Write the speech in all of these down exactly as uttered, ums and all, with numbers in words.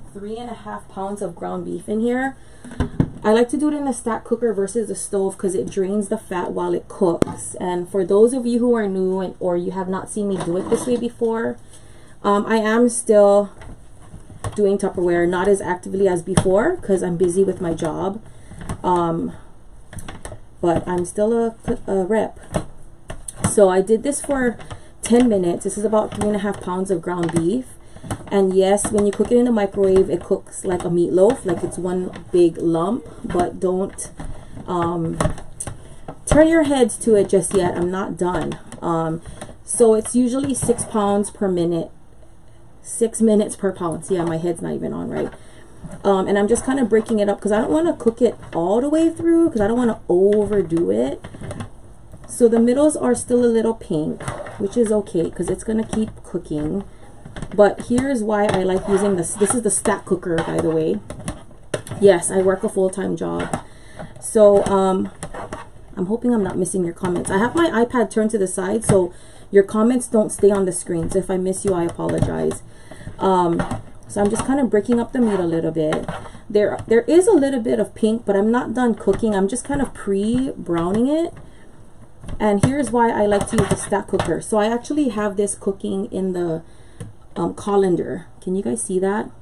three and a half pounds of ground beef in here. I like to do it in a stack cooker versus a stove because it drains the fat while it cooks. And for those of you who are new and or you have not seen me do it this way before, um, I am still doing Tupperware, not as actively as before because I'm busy with my job. Um, but I'm still a, a rep. So I did this for ten minutes. This is about three and a half pounds of ground beef. And yes, when you cook it in the microwave, it cooks like a meatloaf, like it's one big lump. But don't um, turn your heads to it just yet. I'm not done. Um, so it's usually six pounds per minute. Six minutes per pound. See, yeah, my head's not even on right. Um, and I'm just kind of breaking it up because I don't want to cook it all the way through because I don't want to overdo it. So the middles are still a little pink, which is okay because it's going to keep cooking. But here's why I like using this. This is the stack cooker, by the way. Yes, I work a full-time job. So um, I'm hoping I'm not missing your comments. I have my iPad turned to the side so your comments don't stay on the screen. So if I miss you, I apologize. Um, so I'm just kind of breaking up the meat a little bit. There, there is a little bit of pink, but I'm not done cooking. I'm just kind of pre-browning it. And here's why I like to use the stack cooker. So I actually have this cooking in the um, colander. Can you guys see that?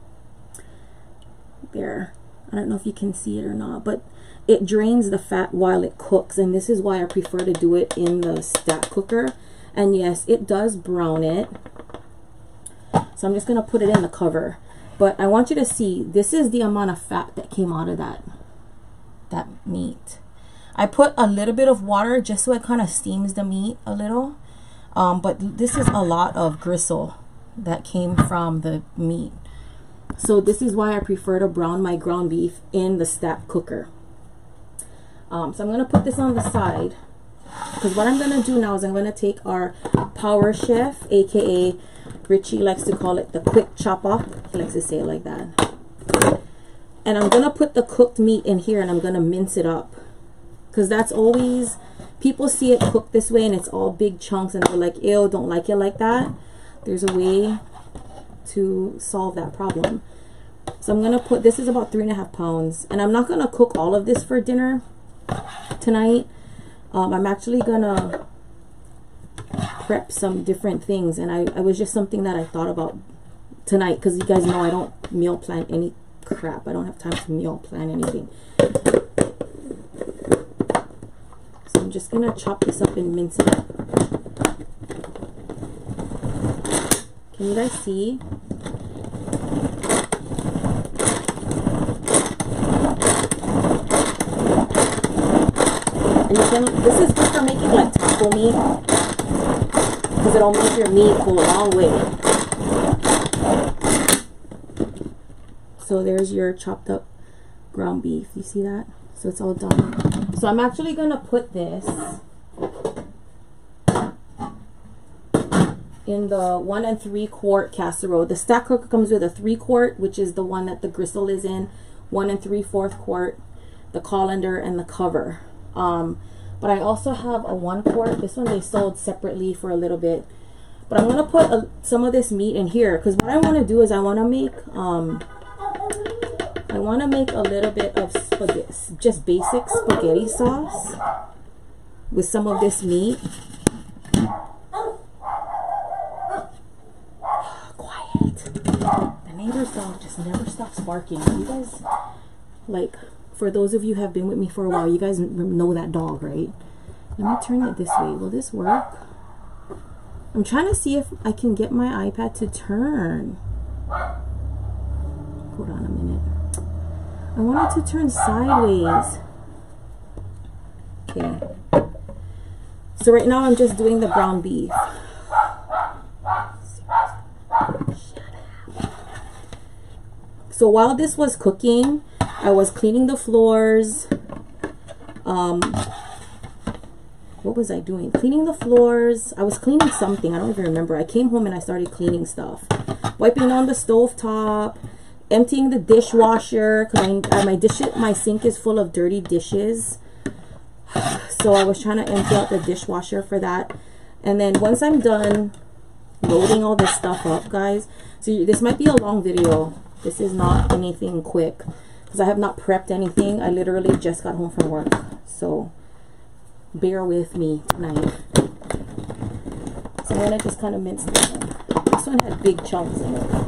There. I don't know if you can see it or not, but it drains the fat while it cooks. And this is why I prefer to do it in the stack cooker. And yes, it does brown it. So I'm just going to put it in the cover. But I want you to see, this is the amount of fat that came out of that, that meat. I put a little bit of water just so it kind of steams the meat a little. Um, but this is a lot of gristle that came from the meat. So this is why I prefer to brown my ground beef in the stack cooker. Um, so I'm going to put this on the side. Because what I'm going to do now is I'm going to take our Power Chef, aka Richie likes to call it the quick chop off. He likes to say it like that. And I'm going to put the cooked meat in here and I'm going to mince it up. Because that's always, people see it cooked this way and it's all big chunks and they're like, ew, don't like it like that. There's a way to solve that problem. So I'm going to put, this is about three and a half pounds. And I'm not going to cook all of this for dinner tonight. Um, I'm actually going to prep some different things. And I, I was just something that I thought about tonight. Because you guys know I don't meal plan any crap. I don't have time to meal plan anything. I'm just gonna chop this up and mince it up. Can you guys see? And you can, this is good for making like taco meat because it'll make your meat go a long way. So there's your chopped up ground beef. You see that? So it's all done. So I'm actually going to put this in the one and three quart casserole. The stack cooker comes with a three quart, which is the one that the gristle is in, one and three fourth quart, the colander, and the cover. Um, but I also have a one quart. This one they sold separately for a little bit. But I'm going to put a, some of this meat in here because what I want to do is I want to make... Um, I want to make a little bit of spaghetti, just basic spaghetti sauce with some of this meat. Quiet. The neighbor's dog just never stops barking. You guys, like, for those of you who have been with me for a while, you guys know that dog, right? Let me turn it this way. Will this work? I'm trying to see if I can get my iPad to turn. Hold on a minute. I want it to turn sideways. Okay. So right now I'm just doing the ground beef. So while this was cooking, I was cleaning the floors. Um, what was I doing? Cleaning the floors. I was cleaning something. I don't even remember. I came home and I started cleaning stuff. Wiping on the stovetop. Emptying the dishwasher because my dish my sink is full of dirty dishes, so I was trying to empty out the dishwasher for that. And then once I'm done loading all this stuff up, guys, so you, this might be a long video This is not anything quick because I have not prepped anything. I literally just got home from work, so bear with me tonight. So I'm gonna just kind of mince this one. This one had big chunks in it.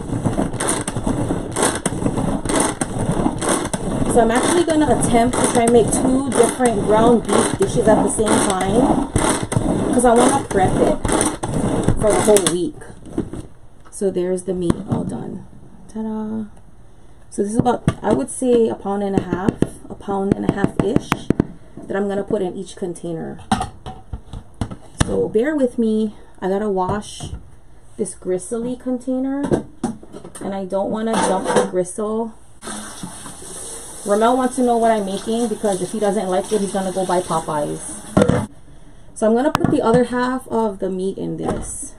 So I'm actually going to attempt to try and make two different ground beef dishes at the same time because I want to prep it for the whole week. So there's the meat all done. Ta-da! So this is about, I would say, a pound and a half, a pound and a half-ish that I'm going to put in each container. So bear with me. I got to wash this gristly container and I don't want to jump the gristle. Ramel wants to know what I'm making because if he doesn't like it, he's going to go buy Popeyes. So I'm going to put the other half of the meat in this.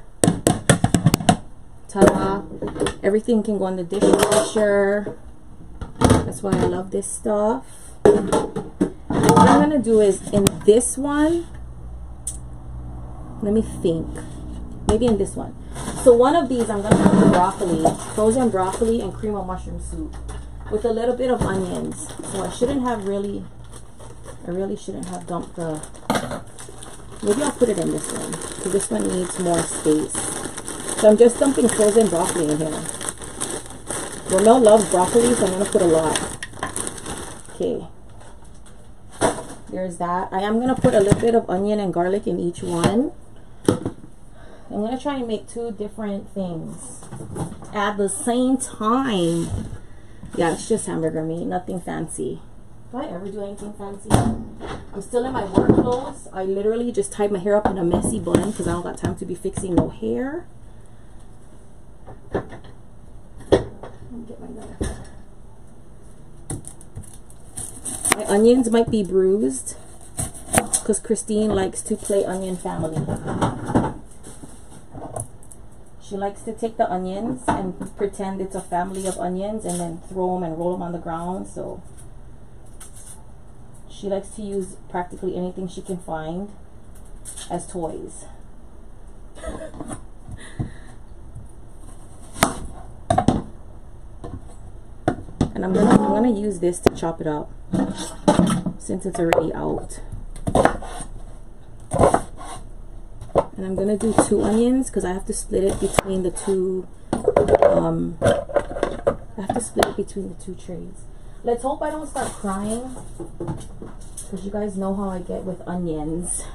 Ta-da! Everything can go in the dishwasher. That's why I love this stuff. What I'm going to do is in this one, let me think. Maybe in this one. So one of these I'm going to put the broccoli, frozen broccoli and cream of mushroom soup, with a little bit of onions. So I shouldn't have really, I really shouldn't have dumped the, maybe I'll put it in this one, because this one needs more space. So I'm just dumping frozen broccoli in here. Ramel loves broccoli, so I'm going to put a lot. Okay. There's that. I am going to put a little bit of onion and garlic in each one. I'm going to try and make two different things at the same time. Yeah, it's just hamburger meat, nothing fancy. Do I ever do anything fancy? I'm still in my work clothes. I literally just tied my hair up in a messy bun because I don't got time to be fixing no hair. Let me get my knife. My onions might be bruised because Christine likes to play onion family. She likes to take the onions and pretend it's a family of onions and then throw them and roll them on the ground. So she likes to use practically anything she can find as toys. And I'm gonna I'm gonna use this to chop it up since it's already out. And I'm gonna do two onions because I have to split it between the two. Um, I have to split it between the two trays. Let's hope I don't start crying because you guys know how I get with onions.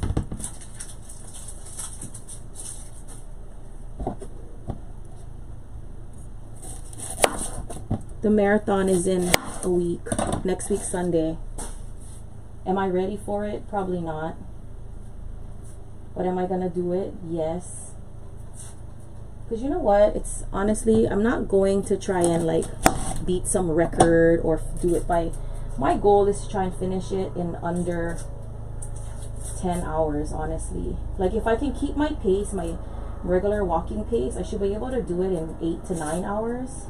The marathon is in a week, next week Sunday. Am I ready for it? Probably not. But am I gonna do it? Yes. Because you know what? It's honestly, I'm not going to try and like beat some record or do it by, my goal is to try and finish it in under ten hours, honestly. Like if I can keep my pace, my regular walking pace, I should be able to do it in eight to nine hours.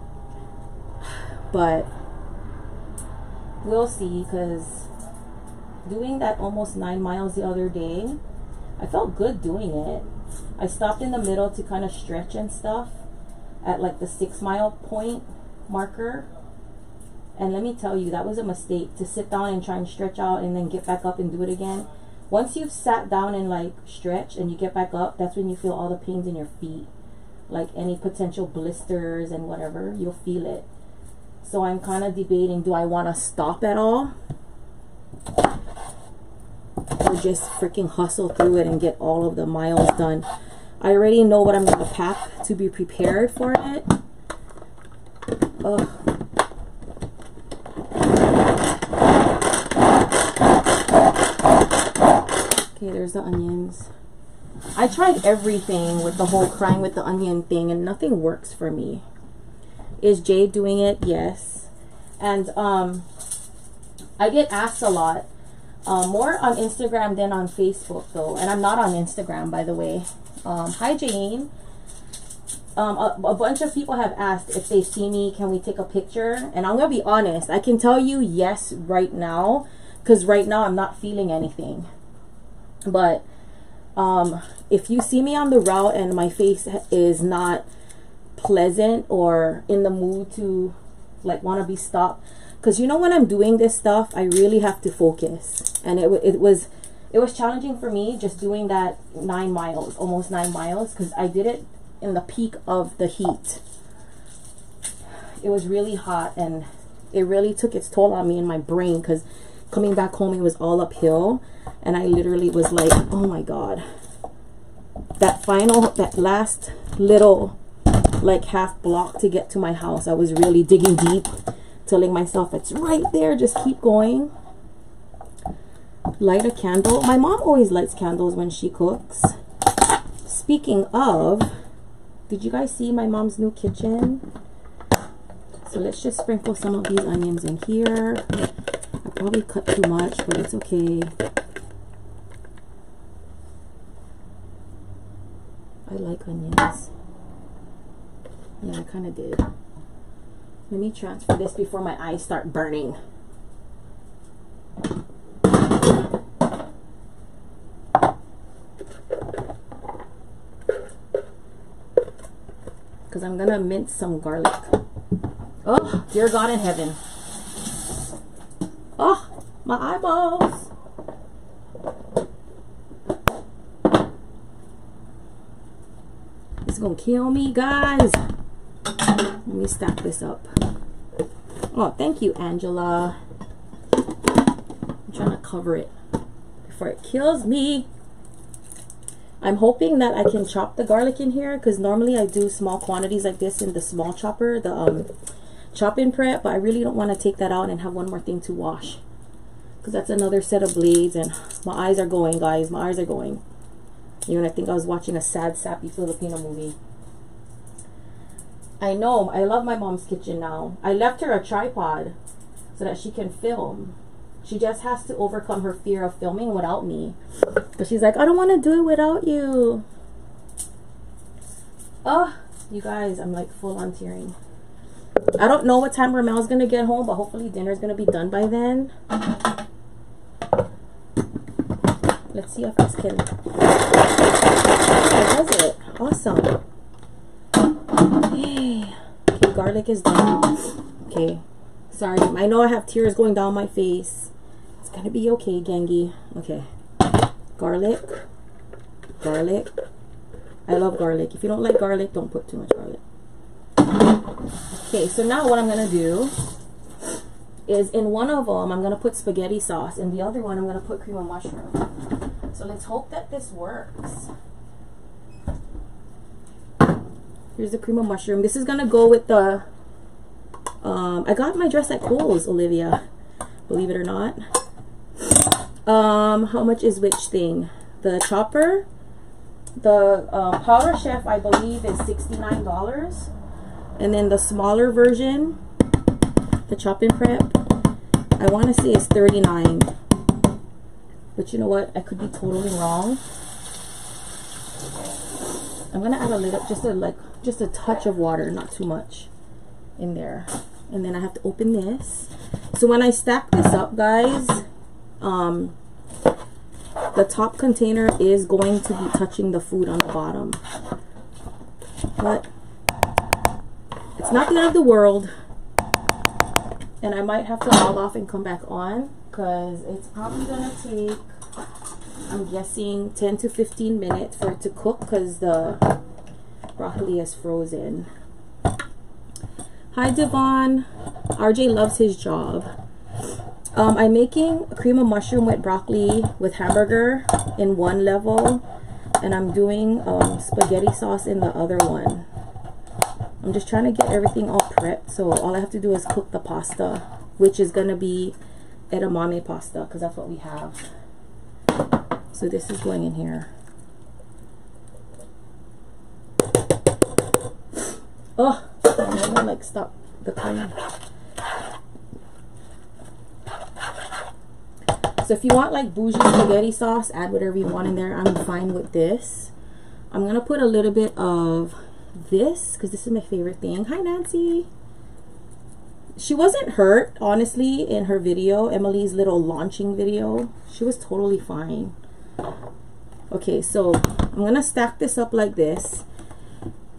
But we'll see, because doing that almost nine miles the other day, I felt good doing it. I stopped in the middle to kind of stretch and stuff at like the six mile point marker. And let me tell you, that was a mistake to sit down and try and stretch out and then get back up and do it again. Once you've sat down and like stretch and you get back up, that's when you feel all the pains in your feet. Like any potential blisters and whatever, you'll feel it. So I'm kind of debating, do I want to stop at all? Or just freaking hustle through it and get all of the miles done. I already know what I'm going to pack to be prepared for it. Ugh. Okay, there's the onions. I tried everything with the whole crying with the onion thing and nothing works for me. Is Jay doing it? Yes. And um, I get asked a lot. Um, more on Instagram than on Facebook though. And I'm not on Instagram, by the way. Um, hi Jane. Um, a, a bunch of people have asked if they see me, can we take a picture? And I'm going to be honest. I can tell you yes right now. Because right now I'm not feeling anything. But um, if you see me on the route and my face is not pleasant or in the mood to like want to be stopped, because you know when I'm doing this stuff I really have to focus, and it, it was it was challenging for me just doing that nine miles, almost nine miles, because I did it in the peak of the heat. It was really hot and it really took its toll on me in my brain, because coming back home it was all uphill, and I literally was like, oh my god, that final that last little like half block to get to my house, I was really digging deep, telling myself it's right there, just keep going. Light a candle. My mom always lights candles when she cooks. Speaking of, did you guys see my mom's new kitchen? So let's just sprinkle some of these onions in here. I probably cut too much, but it's okay. I like onions. Yeah, I kind of did. Let me transfer this before my eyes start burning. Because I'm going to mince some garlic. Oh, dear God in heaven. Oh, my eyeballs. It's going to kill me, guys. Let me stack this up. Oh, thank you, Angela. I'm trying to cover it before it kills me. I'm hoping that I can chop the garlic in here, because normally I do small quantities like this in the small chopper, the um, chop-in prep, but I really don't want to take that out and have one more thing to wash, because that's another set of blades, and my eyes are going, guys. My eyes are going. You know, I think I was watching a sad, sappy Filipino movie. I know, I love my mom's kitchen now. I left her a tripod so that she can film. She just has to overcome her fear of filming without me. But she's like, I don't want to do it without you. Oh, you guys, I'm like full on tearing. I don't know what time Ramel's going to get home, but hopefully dinner's going to be done by then. Let's see if this can... Yeah, does it. Awesome. Hey. Okay, garlic is done. Okay. Sorry, I know I have tears going down my face. It's gonna be okay, gangy. Okay. Garlic. Garlic. I love garlic. If you don't like garlic, don't put too much garlic. Okay, so now what I'm gonna do is in one of them, I'm gonna put spaghetti sauce. In the other one, I'm gonna put cream of mushroom. So let's hope that this works. Here's the cream of mushroom. This is gonna go with the um I got my dress at Kohl's, Olivia, believe it or not. Um how much is which thing? The chopper, the uh, powder chef, I believe is sixty-nine dollars, and then the smaller version, the chop-in prep, I want to say is thirty-nine dollars. But you know what, I could be totally wrong. I'm gonna add a little, just a like just a touch of water, not too much, in there. And then I have to open this. So when I stack this up, guys, um the top container is going to be touching the food on the bottom, but it's not the end of the world. And I might have to log off and come back on, because it's probably gonna take, I'm guessing, ten to fifteen minutes for it to cook, because the broccoli is frozen. Hi Devon. R J loves his job. Um, I'm making cream of mushroom with broccoli with hamburger in one level, and I'm doing um, spaghetti sauce in the other one. I'm just trying to get everything all prepped, so all I have to do is cook the pasta, which is gonna be edamame pasta, because that's what we have. So this is going in here. Oh, I'm gonna like stop the timer. So if you want like bougie spaghetti sauce, add whatever you want in there. I'm fine with this. I'm gonna put a little bit of this, because this is my favorite thing. Hi Nancy. She wasn't hurt, honestly, in her video, Emily's little launching video. She was totally fine. Okay, so I'm gonna stack this up like this.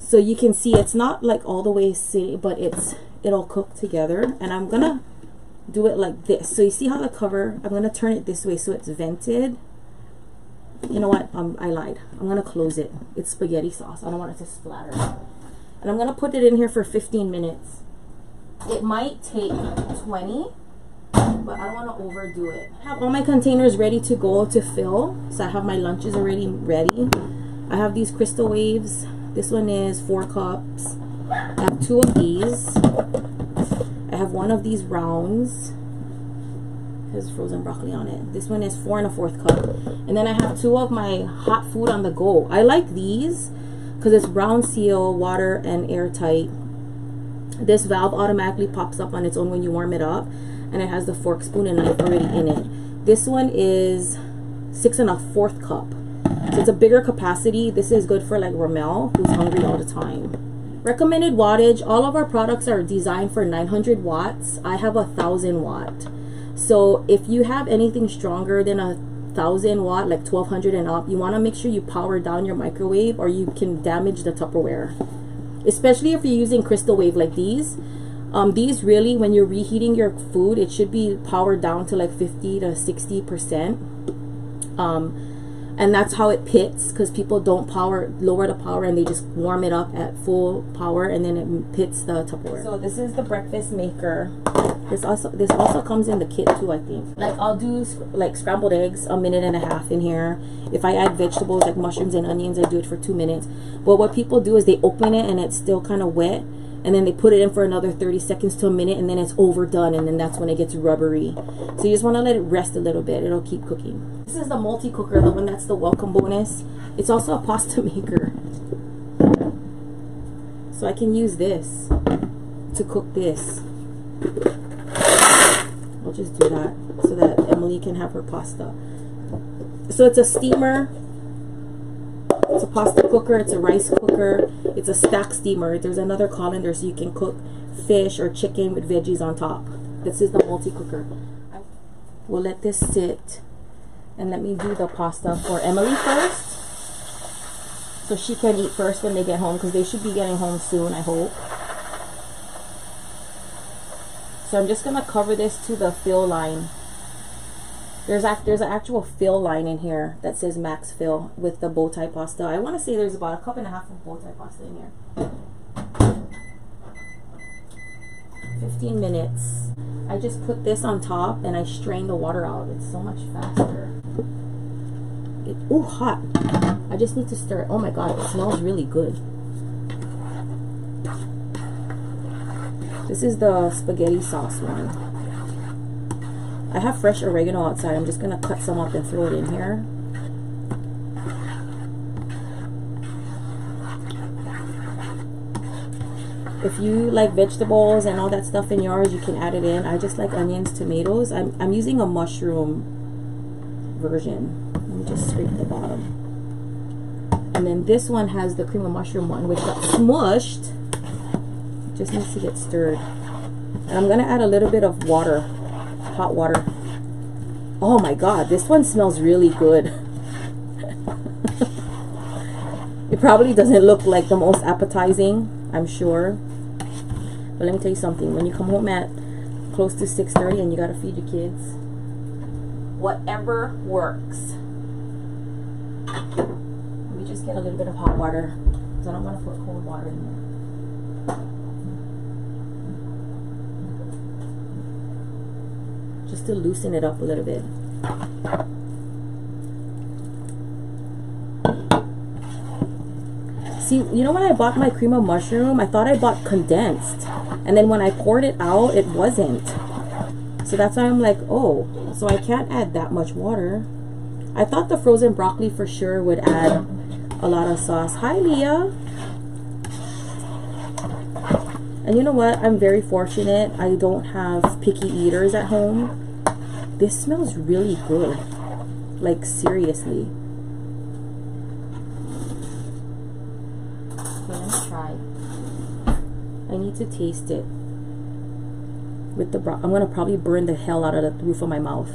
So you can see it's not like all the way sitting, but it's it'll cook together. And I'm gonna do it like this. So you see how the cover, I'm gonna turn it this way so it's vented. You know what, um, I lied. I'm gonna close it. It's spaghetti sauce. I don't want it to splatter. And I'm gonna put it in here for fifteen minutes. It might take twenty, but I don't want to overdo it. I have all my containers ready to go to fill. So I have my lunches already ready. I have these crystal waves. This one is four cups. I have two of these. I have one of these rounds. It has frozen broccoli on it. This one is four and a fourth cup. And then I have two of my hot food on the go. I like these because it's brown seal, water, and airtight. This valve automatically pops up on its own when you warm it up, and it has the fork, spoon, and knife already in it. This one is six and a fourth cup, so it's a bigger capacity. This is good for like Ramel, who's hungry all the time. Recommended wattage, all of our products are designed for nine hundred watts. I have a thousand watt. So if you have anything stronger than a thousand watt, like twelve hundred and up, you want to make sure you power down your microwave or you can damage the Tupperware. Especially if you're using crystal wave like these. Um, these really, when you're reheating your food, it should be powered down to like fifty to sixty percent. Um, and that's how it pits, because people don't power, lower the power, and they just warm it up at full power, and then it pits the Tupperware. So this is the breakfast maker. This also this also comes in the kit too, I think. Like I'll do like scrambled eggs a minute and a half in here. If I add vegetables like mushrooms and onions, I do it for two minutes. But what people do is they open it and it's still kind of wet, and then they put it in for another thirty seconds to a minute, and then it's overdone, and then that's when it gets rubbery. So you just want to let it rest a little bit. It'll keep cooking. This is the multi-cooker, the one that's the welcome bonus. It's also a pasta maker. So I can use this to cook this. I'll just do that so that Emily can have her pasta. So it's a steamer. It's a pasta cooker, it's a rice cooker, it's a stack steamer. There's another colander so you can cook fish or chicken with veggies on top. This is the multi-cooker. We'll let this sit and let me do the pasta for Emily first, so she can eat first when they get home, because they should be getting home soon, I hope. So I'm just gonna cover this to the fill line. There's a, there's an actual fill line in here that says max fill with the bow tie pasta. I want to say there's about a cup and a half of bow tie pasta in here. fifteen minutes. I just put this on top and I strain the water out. It's so much faster. It, ooh, hot. I just need to stir it. Oh my god, it smells really good. This is the spaghetti sauce one. I have fresh oregano outside. I'm just going to cut some up and throw it in here. If you like vegetables and all that stuff in yours, you can add it in. I just like onions, tomatoes. I'm, I'm using a mushroom version. Let me just scrape the bottom. And then this one has the cream of mushroom one, which got smushed. It just needs to get stirred. And I'm going to add a little bit of water. Hot water. Oh my god, this one smells really good. It probably doesn't look like the most appetizing, I'm sure, but let me tell you something. When you come home at close to six thirty and you gotta feed your kids, whatever works. Let me just get a little bit of hot water, because I don't want to put cold water in there. Just to loosen it up a little bit. See, you know when I bought my cream of mushroom, I thought I bought condensed. And then when I poured it out, it wasn't. So that's why I'm like, oh, so I can't add that much water. I thought the frozen broccoli for sure would add a lot of sauce. Hi, Leah. And you know what? I'm very fortunate. I don't have picky eaters at home. This smells really good. Like, seriously. Okay, let me try. I need to taste it. With the bro- I'm going to probably burn the hell out of the roof of my mouth.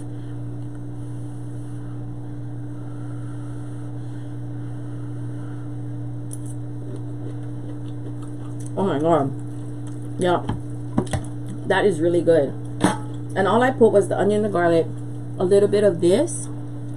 Oh my god. Yeah. That is really good. And all I put was the onion, the garlic, a little bit of this,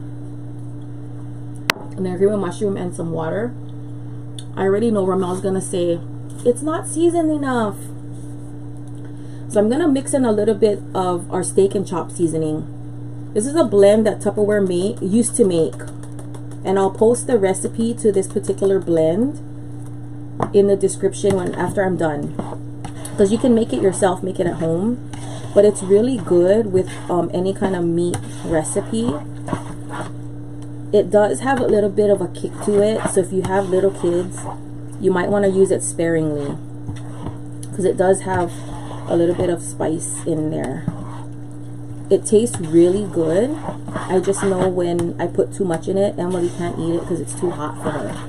and then cream of mushroom and some water. I already know Ramel's gonna say, it's not seasoned enough. So I'm gonna mix in a little bit of our steak and chop seasoning. This is a blend that Tupperware made, used to make. And I'll post the recipe to this particular blend in the description when after I'm done. Because you can make it yourself, make it at home. But it's really good with um, any kind of meat recipe. It does have a little bit of a kick to it. So if you have little kids, you might want to use it sparingly. Because it does have a little bit of spice in there. It tastes really good. I just know when I put too much in it, Emily can't eat it because it's too hot for her.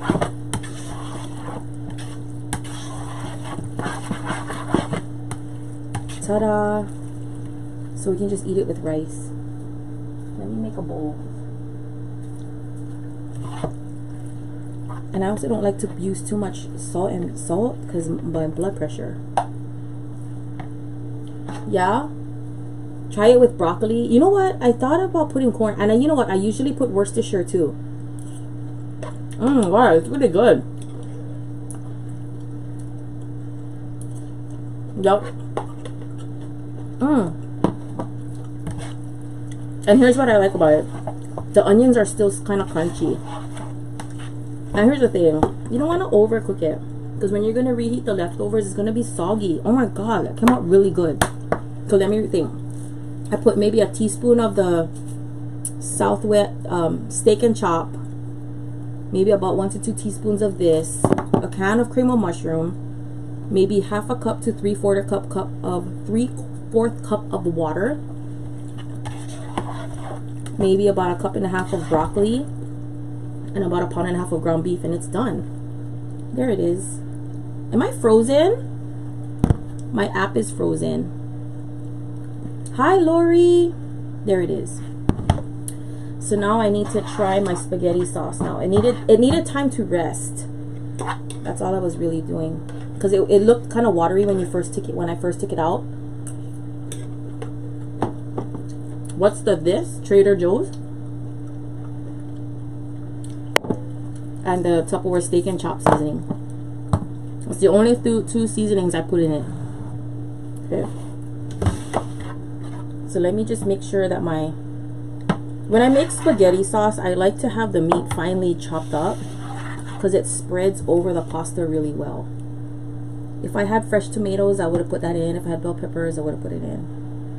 Ta-da! So we can just eat it with rice. Let me make a bowl. And I also don't like to use too much salt and salt because my blood pressure. Yeah. Try it with broccoli. You know what? I thought about putting corn. And I, you know what? I usually put Worcestershire too. Mmm, wow, it's really good. Yup. Mmm. And here's what I like about it. The onions are still kind of crunchy. And here's the thing. You don't want to overcook it. Because when you're going to reheat the leftovers, it's going to be soggy. Oh my god, that came out really good. So let me think. I put maybe a teaspoon of the Southwest um, steak and chop, maybe about one to two teaspoons of this, a can of cream of mushroom, maybe half a cup to three quarter cup cup of three fourth cup of water, maybe about a cup and a half of broccoli, and about a pound and a half of ground beef, and it's done. There it is. Am I frozen? My app is frozen. Hi Lori. There it is. So now I need to try my spaghetti sauce. Now it needed it needed time to rest. That's all I was really doing, because it, it looked kind of watery when you first took it when I first took it out. What's the this? Trader Joe's and the Tupperware steak and chop seasoning. It's the only two, two seasonings I put in it. Okay. So let me just make sure that my, when I make spaghetti sauce, I like to have the meat finely chopped up because it spreads over the pasta really well. If I had fresh tomatoes, I would have put that in. If I had bell peppers, I would have put it in.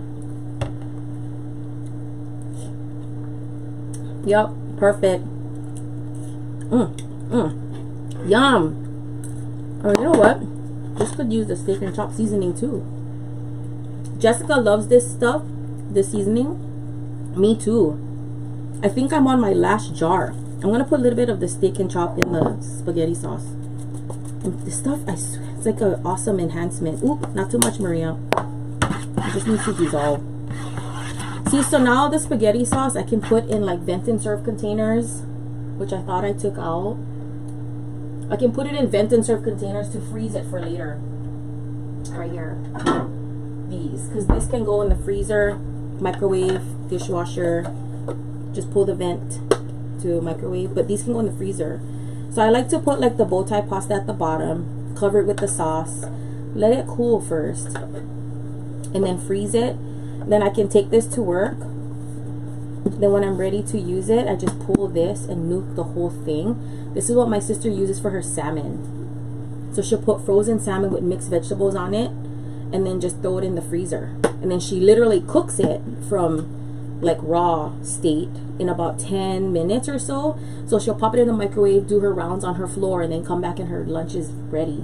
Yup, perfect. Mmm, mmm, yum. Oh, you know what? This could use the steak and chop seasoning too. Jessica loves this stuff. The seasoning. Me too. I think I'm on my last jar. I'm gonna put a little bit of the steak and chop in the spaghetti sauce. And this stuff, I swear, it's like an awesome enhancement. Ooh, not too much, Maria. It just needs to dissolve. See, so now the spaghetti sauce I can put in like vent and serve containers, which I thought I took out. I can put it in vent and serve containers to freeze it for later. Right here. These, because this can go in the freezer, microwave, dishwasher, just pull the vent to microwave, but these can go in the freezer. So I like to put like the bow tie pasta at the bottom, cover it with the sauce, let it cool first, and then freeze it. Then I can take this to work. Then when I'm ready to use it, I just pull this and nuke the whole thing. This is what my sister uses for her salmon. So she'll put frozen salmon with mixed vegetables on it and then just throw it in the freezer. And then she literally cooks it from like raw state in about ten minutes or so. So she'll pop it in the microwave, do her rounds on her floor, and then come back and her lunch is ready.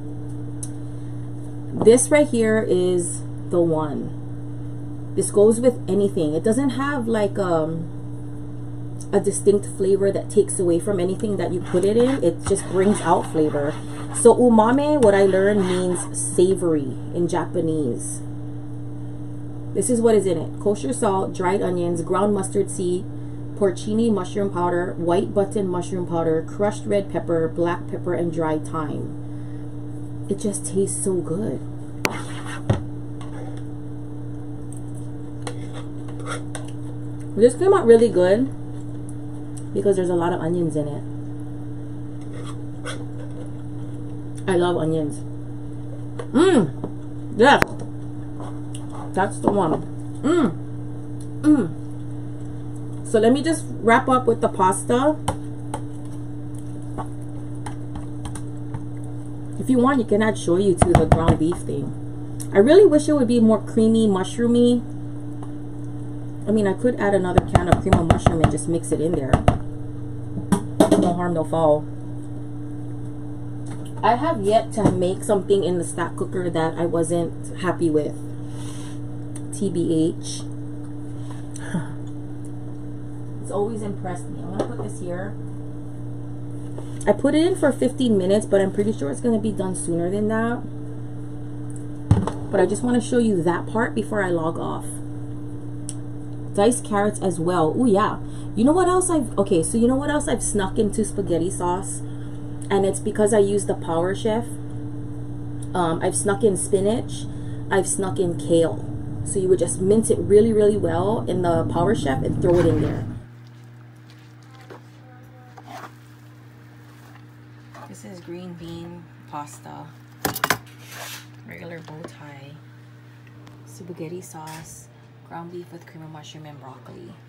This right here is the one. This goes with anything. It doesn't have like um, a distinct flavor that takes away from anything that you put it in. It just brings out flavor. So umami, what I learned, means savory in Japanese. This is what is in it. Kosher salt, dried onions, ground mustard seed, porcini mushroom powder, white button mushroom powder, crushed red pepper, black pepper, and dried thyme. it just tastes so good. This came out really good because there's a lot of onions in it. I love onions. Mmm. Yes. That's the one. Mmm. Mmm. So let me just wrap up with the pasta. If you want, you can add shoyu to the ground beef thing. I really wish it would be more creamy, mushroomy. I mean, I could add another can of cream of mushroom and just mix it in there. No harm, no foul. I have yet to make something in the stack cooker that I wasn't happy with. T B H. It's always impressed me. I'm gonna put this here. I put it in for fifteen minutes, but I'm pretty sure it's gonna be done sooner than that. But I just want to show you that part before I log off. Diced carrots as well. Oh yeah. You know what else I've okay, so you know what else I've snuck into spaghetti sauce? And it's because I use the Power Chef. Um, I've snuck in spinach. I've snuck in kale. So you would just mince it really, really well in the Power Chef and throw it in there. This is green bean pasta. Regular bow tie. Spaghetti sauce. Ground beef with cream of mushroom and broccoli.